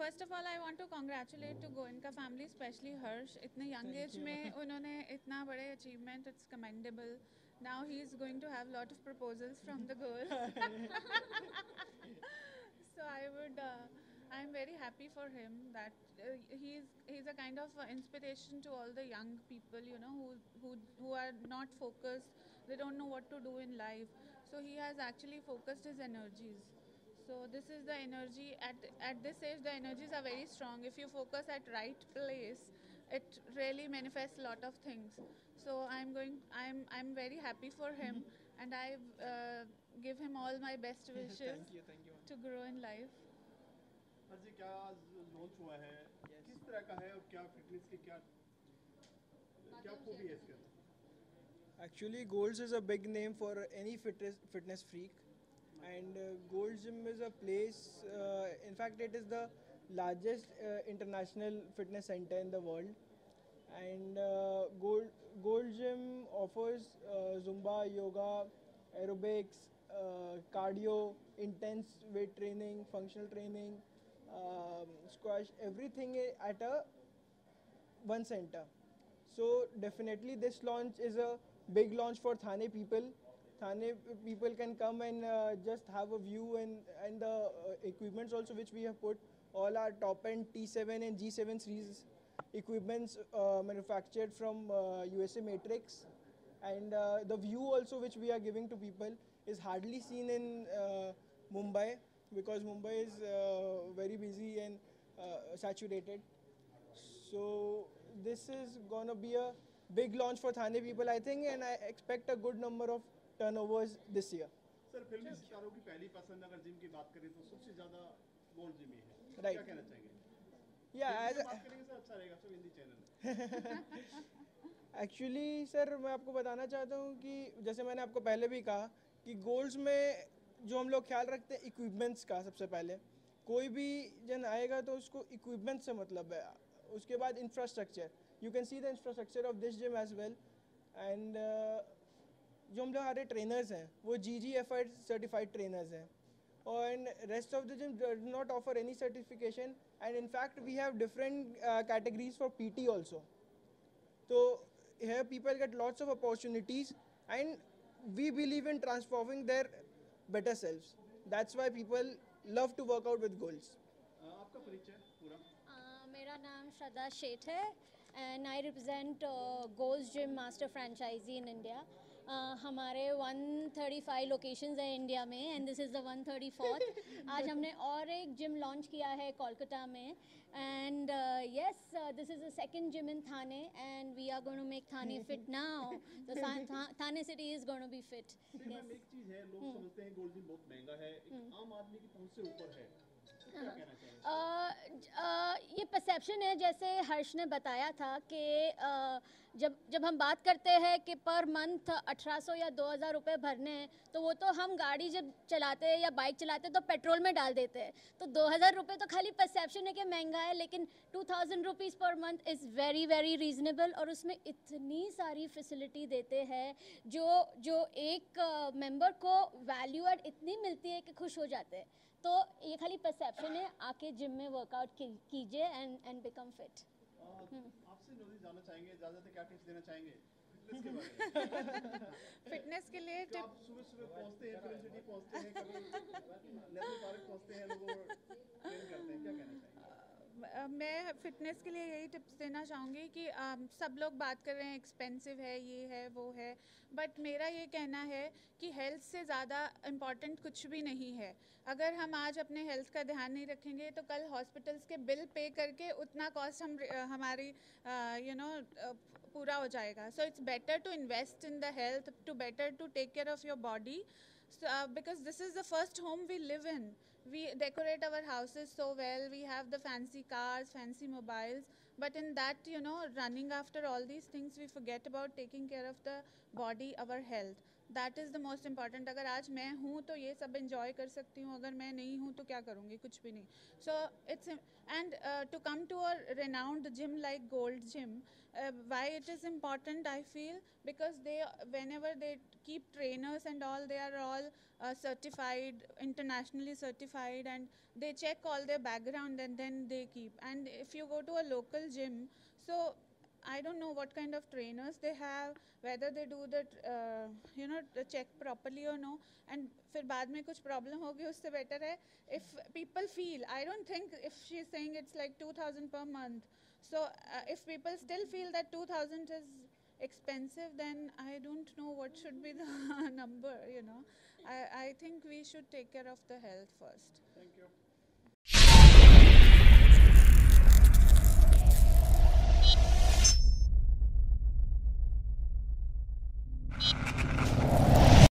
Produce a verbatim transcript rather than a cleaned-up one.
First of all I want to congratulate to Goenka family, specially Harsh. इतने young age में उन्होंने इतना बड़े achievement, it's commendable. Now he is going to have lot of proposals from the girl. So I would, uh, I'm very happy for him that uh, he's he's a kind of uh, inspiration to all the young people, you know, who who who are not focused. They don't know what to do in life. So he has actually focused his energies. So this is the energy at at this age. The energies are very strong. If you focus at right place, it really manifests a lot of things. So I'm going. I'm I'm very happy for him, and I uh, give him all my best wishes Thank you, thank you. to grow in life. Harsh ji क्या launch हुआ है, Yes. किस तरह का है और क्या fitness की क्या क्या खूबी है इसके अंदर? Actually, Gold's is a big name for any fitness fitness freak, and uh, Gold's Gym is a place. Uh, in fact, it is the largest uh, international fitness center in the world, and uh, Gold Gold Gym offers uh, Zumba, yoga, aerobics, uh, cardio, intense weight training, functional training, um, squash, everything at a one center. So definitely this launch is a big launch for Thane people. Thane people can come and uh, just have a view, and, and the uh, equipments also which we have put, all our top end T seven and G seven series equipments uh, manufactured from uh, U S A Matrix. And uh, the view also which we are giving to people is hardly seen in uh, Mumbai, because Mumbai is uh, very busy and uh, saturated. So this is gonna be a big launch for Thane people, I think, and I expect a good number of turnovers this year. Sir फिल्मी सितारों की पहली पसंद अगर gym की बात करें तो सबसे ज़्यादा गोल्ड जिम ही है। Right. क्या कहना चाहेंगे? Yeah, हिंदी as में बात करेंगे सर अच्छा रहेगा, सब हिंदी चैनल है। एक्चुअली सर मैं आपको बताना चाहता हूँ कि जैसे मैंने आपको पहले भी कहा कि गोल्ड्स में जो हम लोग ख्याल रखते हैं इक्विपमेंट्स का, सबसे पहले कोई भी जन आएगा तो उसको इक्विपमेंट से मतलब है. उसके बाद infrastructure, you can see the infrastructure of this gym as well. And जो हम लोग हमारे ट्रेनर्स हैं वो G G F I certified trainers हैं, and rest of the gym does not offer any certification, and in fact we have different uh, categories for P T also. So here people get lots of opportunities, and we believe in transforming their better selves. That's why people love to work out with goals. आपका परिचय पूरा? Uh, मेरा नाम श्रद्धा शेठ है and I represent Gold's gym master franchise in India. हमारे one thirty-five locations हैं India में, and this is the one thirty-fourth. आज हमने और एक जिम लॉन्च किया है कोलकाता में, and yes this is the second gym in Thane, and we are going to make Thane fit now. The Thane city is going to be fit. Ma'am एक चीज़ है, लोग समझते हैं गोल्ड जिम बहुत महंगा है, एक आम आदमी की पहुंच से ऊपर है. क्या कहना चाहेंगे? Uh, uh, ये परसेप्शन है, जैसे हर्ष ने बताया था कि uh, जब जब हम बात करते हैं कि पर मंथ अठारह सौ या दो हज़ार रुपये भरने हैं, तो वो तो हम गाड़ी जब चलाते हैं या बाइक चलाते हैं तो पेट्रोल में डाल देते हैं. तो दो हज़ार रुपये तो खाली परसेप्शन है कि महंगा है, लेकिन two thousand rupees per month is very very reasonable, और उसमें इतनी सारी फैसिलिटी देते हैं जो जो एक मेंबर uh, को वैल्यू एड इतनी मिलती है कि खुश हो जाते हैं. तो ये खाली परसेप्शन है, आके जिम में वर्कआउट कीजिए एंड एंड बिकम फिट. आपसे नॉलेज जानना चाहेंगे, ज़्यादा क्या टिप्स देना चाहेंगे फिटनेस के बारे में? फिटनेस के लिए जो टिप आप सुबह सुबह पहुंचते हैं, फिल्म सिटी पहुंचते हैं, कभी नेशनल पार्क पहुंचते हैं, लोगों को ट्रेन करते हैं, क्या कहना चाहेंगे? अ, मैं फिटनेस के लिए यही टिप्स देना चाहूँगी कि अम, सब लोग बात कर रहे हैं एक्सपेंसिव है, ये है, वो है, बट मेरा ये कहना है कि हेल्थ से ज़्यादा इम्पॉर्टेंट कुछ भी नहीं है. अगर हम आज अपने हेल्थ का ध्यान नहीं रखेंगे तो कल हॉस्पिटल्स के बिल पे करके उतना कॉस्ट हम अ, हमारी यू नो पूरा हो जाएगा. So it's better to invest in the health, to better to take care of your body. So, uh, because this is the first home we live in. We decorate our houses so well. We have the fancy cars, fancy mobiles. But in that, you know, running after all these things, we forget about taking care of the body, our health. That is the most important. अगर आज मैं हूँ तो ये सब enjoy कर सकती हूँ, अगर मैं नहीं हूँ तो क्या करूँगी, कुछ भी नहीं. So it's and uh, to come to a renowned gym like Gold Gym, uh, why it is important I feel, because they whenever they keep trainers and all, they are all uh, certified, internationally certified, and they check all their background and then they keep. And if you go to a local gym, so I don't know what kind of trainers they have, whether they do the uh, you know the check properly or no. And फिर बाद में कुछ problem होगी, उससे better है if people feel. I don't think if she is saying it's like two thousand per month. So uh, if people still feel that two thousand is expensive, then I don't know what should be the number. You know, I I think we should take care of the health first. Thank you.